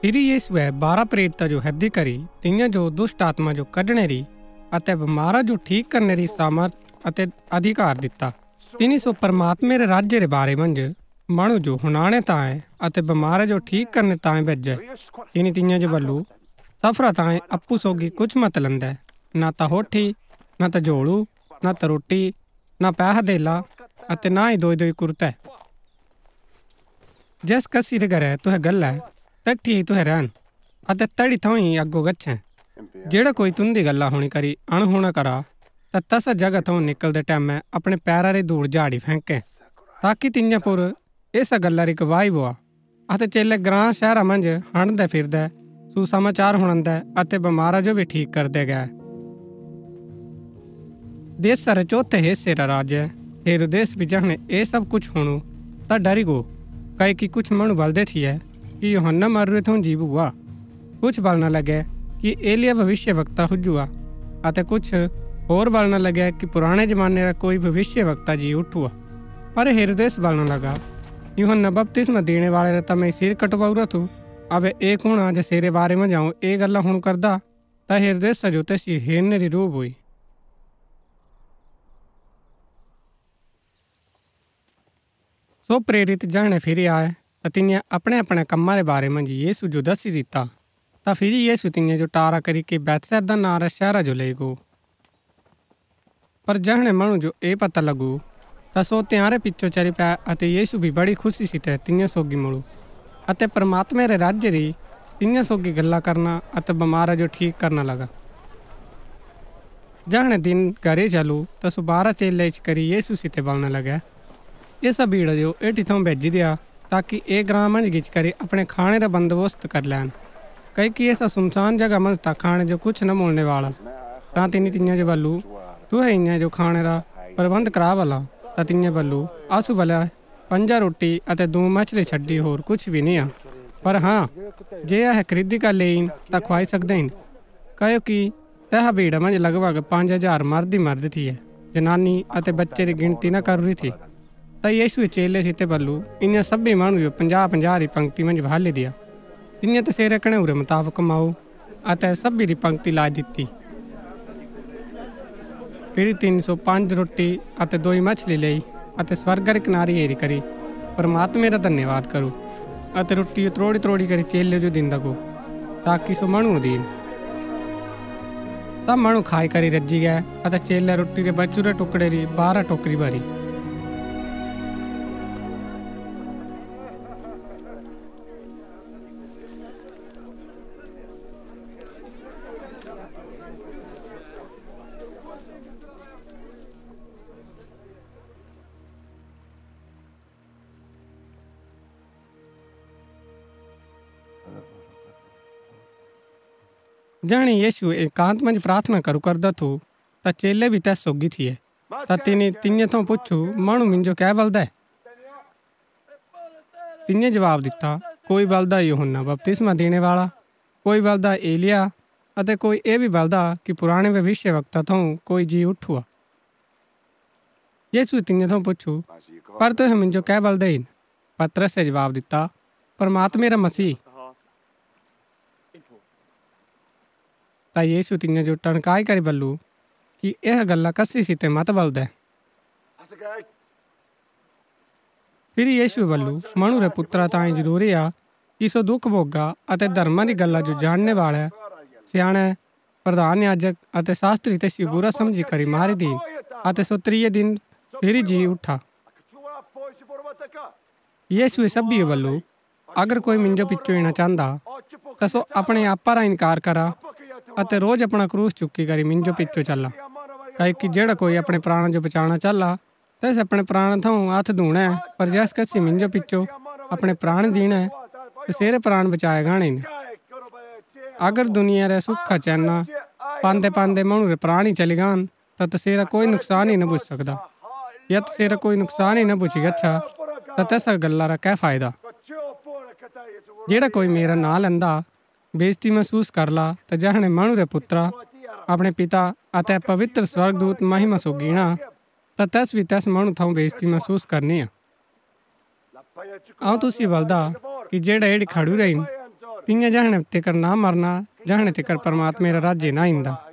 Free यीशुऐ 12 प्रेरितां जो हैदी करी तियां जो दुष्ट आत्मा जो कढणै री अतै बमारां जो ठीक करनै री सामर्थ अतै अधिकार दिता। तिनी सो प्रमात्मैं रै राज्य रे बारै मन्ज मणु जो हुनाणै तांयें अतै बमारां जो ठीक करनै तांयें भैजै। तिनी तियां जो बल्लू, सफरा तांयें अप्पु सोगी कुछ मत लैंदै, ना ता होठी, ना ता झोलू, ना ता रोटी, ना पैहा धेला अतै ना ही दोई कुरतै। जैस कसी रै घरै तुहै गल्लै तैठी ही तुहै रैहन अतै तैड़ी थऊँ ही अगो गच्छैं। जैडा कोई तुन्दी गल्ला हुणी करी अणहुणा करा ता तैसा जगह थऊँ निकलदै टैमैं अपणै पैरा री धूड़ झाड़ी फैंकै, ताकि तियां पुर ऐसा गल्ला री गवाही भोआ। अतै चेलै ग्राँ शहरा मन्ज हंडदै फिरदै सुसमाचार हुणांदै अतै बमारां जो भी ठीक करदै गै। देशा रै चौथै हिस्से रा राजा हेरोदेस भी जैहणै ऐह सब कुछ हुणु ता डरी गो, क्ओकि कुछ मणु बलदै थियै कि यूहन्ना मरूरै थऊँ जी भुआ। कुछ बलणा लगै कि एलिय्याह भविष्‍यवक्ता हुजुआ अतै कुछ होर बलणा लगै कि पुराणै जमानै रा कोई भविष्‍यवक्ता जी उठुआ। पर हेरोदेस बलणा लगा, यूहन्ना बपतिस्मा दिणैबाळै रा ता मैंई सिर कटवाऊरा थू, अबै ऐह कुण हा जसेरै बारै मन्ज अऊँ ऐह गल्ला हुणु करदा। ता हेरोदेसा जो तैसिओ हेरनै री रूह भूई। सो प्रेरित जैहणै फिरी आये ता तिन्ये अपणै अपणै कम्मा रै बारै मन्ज यीशु जो दस्सी दिता। ता फिरी यीशु तियां जो टारा करीके बैतसैदा नां रै शहरा जो लैई गो। पर जैहणै मणु जो ऐह पता लगू ता सो तंयारै पिचो चली पै अतै यीशु भी बड़ी खुशी सितै तियां सोगी मुळू अतै प्रमात्मैं रै राज्य री तियां सोगी गल्ला करना अतै बमारां जो ठीक करना लगा। जैहणै दिन घरै चलु ता सो 12 चेलै इच्ची करी यीशु सितै बलणा लगै, ऐसा भीड़ा जो ऐठी थऊँ भेजी देय्आ ताकि ऐह ग्राँ मन्ज गिच्ची करी अपणै खाणै रा बंदोबस्त करी लैन, क्ओकि ऐसा सुनसान जगह मन्ज ता खाणै जो कुछ ना मुळणै बाळा। ता तिनी तियां जो बल्लू, तुहै इन्या जो खाणै रा प्रबन्ध करा भला। ता तिन्ये बल्लू, असु बलै 5 रोटी अतै 2 मछली छड्डी होर कुछ भी निय्आ, पर हाँ जे अहै खरीदी करी लैईन ता खुआई सकदै हिन, क्ओकि तैहा भीड़ा मन्ज लगभग 5000 मर्द ही मर्द थियै, जनानी अतै बच्चे री गिणती ना करूरी थी। ता यीशुऐ चेलै सितै बल्लू, इन्या सबी मणु जो 50-50 री पंक्ति मन्ज बहाली देय्आ। तिन्ये तसेरै कणैऊरै मुताबक कमाऊ अतै सबी री पंक्ति लाई दिती। फिरी 305 रोटी अतै 2 मछली लैई अतै स्वर्गा री कनारी हेरी करी प्रमात्मैं रा धन्यवाद करू अतै रोटियो त्रोड़ी करी चेलै जो दिन्दा गो, ताकि सो मणु दीन। सब मणु खाई करी रजी गै अतै चेलै रोटी रै बचुरै टुकड़े री 12 टोकरी भरी। जैहणै यीशु एकान्त मन्ज प्रार्थना करू करदा थू ता चेलै भी तैस सोगी थियै। ता तिनी तियां थऊँ पुछु, मणु मिन्जो कै बलदै? तिन्ये जवाब दिता, कोई बलदा यूहन्ना बपतिस्मा दिणैबाळा, कोई बलदा एलिय्याह अतै कोई ऐह भी बलदा कि पुराणै भविष्‍यवक्ता थऊँ कोई जी उठुआ। यीशुऐ तियां थऊँ पुछु, पर तुहै मिन्जो कै बलदै हिन? पतरसै जवाब दिता, प्रमात्मैं रा मसीह। ता यीशु तियां जो टणकाई करी बल्लू कि ऐहा गल्ला कसी सितै मत बलदै। फिरी यीशुऐ बल्लू, मणु रै पुत्रा तांयें जरूरी हा कि सो दुख भोगा अतै धर्मा री गल्ला जो जाणनै बाळै स्याणै, प्रधान याजक अतै शास्त्री तैसिओ बुरा समझी करी मारी दीन अतै सो त्रियै दिन फिरी जी उठा। यीशुऐ सबीओ बल्लू, अगर कोई मिन्जो पिचो ईणा चाहन्दा ता सो अपणै आपा रा इनकार करा अतै रोज अपणा क्रूस चुकी करी मिन्जो पिचो चला। क्ओकि जैडा कोई अपणै प्राणा जो बचाणा चाहला तैस अपणै प्राणा थऊँ हत्थ धूणै, पर जैस कसी मिन्जो पिचो अपणै प्राण दिणै तसेरै प्राण बचाये गाहणै हिन। अगर दुनिया रै सुखा चैना पान्दै पान्दै मणु रै प्राण ही चली गाहन ता तसेरा कोई नुकसान ही ना भूच्ची सकदा, या तसेरा कोई नुकसान ही ना भूच्ची गच्छा ता तैसा गल्ला रा कै फायदा? जैडा कोई मेरा नां लैंदा बेइज्जती महसूस करला ता जैहणै मणु रै पुत्रा अपणै पिता अतै पवित्र स्वर्गदूत महिमा सोगी ईणा ता तैस भी तैस मणु थऊँ बेइज्जती महसूस करनी हा। अऊँ तुसिओ बलदा कि जैडा ऐड़ी खडुरै हिन तियां जैहणै तिकर ना मरना जैहणै तिकर प्रमात्मैं रा राज्य ना इन्दा।